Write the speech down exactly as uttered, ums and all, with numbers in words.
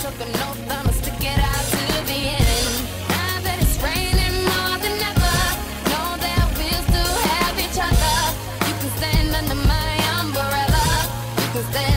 took an oath, I'ma stick it out to the end. Now that it's raining more than ever, know that we'll still have each other. You can stand under my umbrella. You can stand